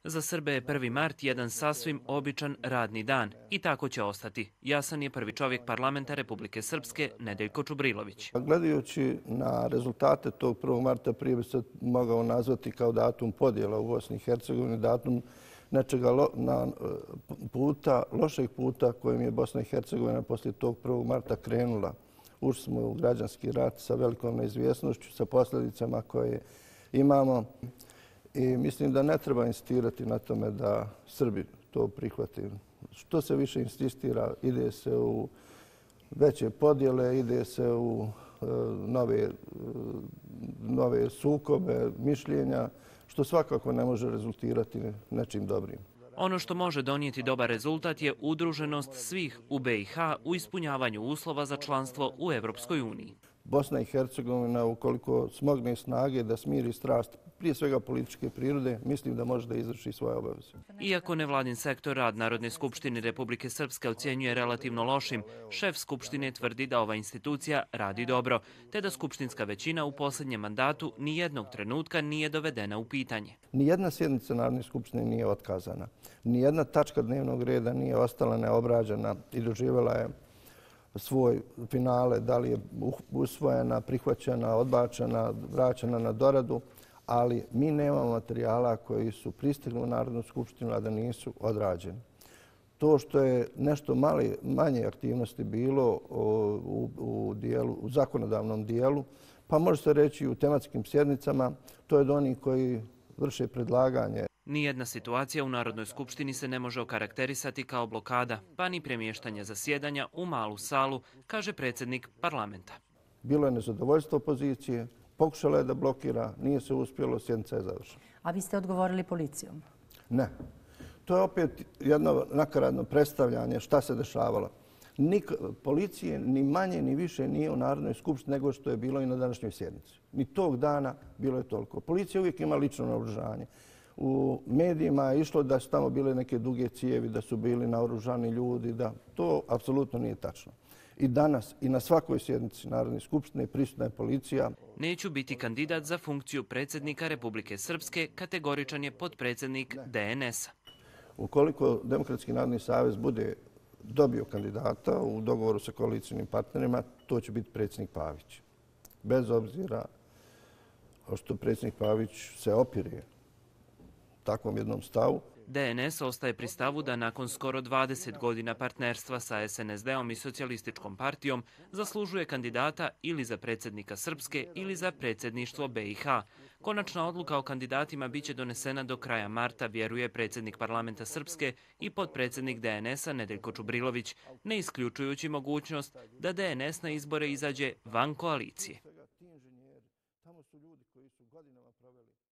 Za Srbe je 1. mart jedan sasvim običan radni dan i tako će ostati. Jasan je prvi čovjek parlamenta Republike Srpske, Nedeljko Čubrilović. Gledajući na rezultate tog 1. marta, prije bi se mogao nazvati kao datum podjela u Bosni i Hercegovini, datum nečega lošeg puta kojim je Bosna i Hercegovina poslije tog 1. marta krenula. Ušli smo u građanski rat sa velikom neizvjesnošću, sa posljedicama koje imamo. I mislim da ne treba insistirati na tome da Srbi to prihvate. Što se više insistira, ide se u veće podjele, ide se u nove sukobe, mišljenja, što svakako ne može rezultirati nečim dobrim. Ono što može donijeti dobar rezultat je udruženost svih u BiH u ispunjavanju uslova za članstvo u Evropskoj uniji. Bosna i Hercegovina, ukoliko smogne snage da smiri strast, prije svega političke prirode, mislim da može da izvrši svoje obaveze. Iako nevladin sektor rad Narodne skupštine Republike Srpske ocjenjuje relativno lošim, šef Skupštine tvrdi da ova institucija radi dobro, te da skupštinska većina u posljednjem mandatu nijednog trenutka nije dovedena u pitanje. Nijedna sjednica Narodne skupštine nije otkazana. Nijedna tačka dnevnog reda nije ostala neobrađena i doživjela je svoj finale, da li je usvojena, prihvaćena, odbačena, vraćena na doradu, ali mi nemamo materijala koji su pristigli u Narodnu skupštinu, a da nisu odrađeni. To što je nešto manje aktivnosti bilo u zakonodavnom dijelu, pa može se reći i u tematskim sjednicama, to je od onih koji vrše predlaganje. Nijedna situacija u Narodnoj skupštini se ne može okarakterisati kao blokada, pa ni premještanje zasjedanja u malu salu, kaže predsjednik parlamenta. Bilo je nezadovoljstvo opozicije, pokušala je da blokira, nije se uspjelo, sjednica je završena. A vi ste odgovorili policijom? Ne. To je opet jedno nakaradno predstavljanje šta se dešavalo. Policije ni manje ni više nije u Narodnoj skupštini nego što je bilo i na današnjoj sjednici. Ni tog dana bilo je toliko. Policija uvijek ima lično naoružanje. U medijima je išlo da su tamo bile neke duge cijevi, da su bili naoružani ljudi, da to apsolutno nije tačno. I danas i na svakoj sjednici Narodne skupštine prisutna je policija. Neću biti kandidat za funkciju predsjednika Republike Srpske, kategoričan je potpredsjednik DNS-a. Ukoliko Demokratski narodni savez bude dobio kandidata u dogovoru sa koalicijnim partnerima, to će biti predsjednik Pavić. Bez obzira što predsjednik Pavić se opire takvom jednom stavu. DNS ostaje pri stavu da nakon skoro 20 godina partnerstva sa SNSD-om i Socijalističkom partijom zaslužuje kandidata ili za predsjednika Srpske ili za predsjedništvo BiH. Konačna odluka o kandidatima biće donesena do kraja marta, vjeruje predsjednik parlamenta Srpske i potpredsjednik DNS-a Nedeljko Čubrilović, ne isključujući mogućnost da DNS na izbore izađe van koalicije.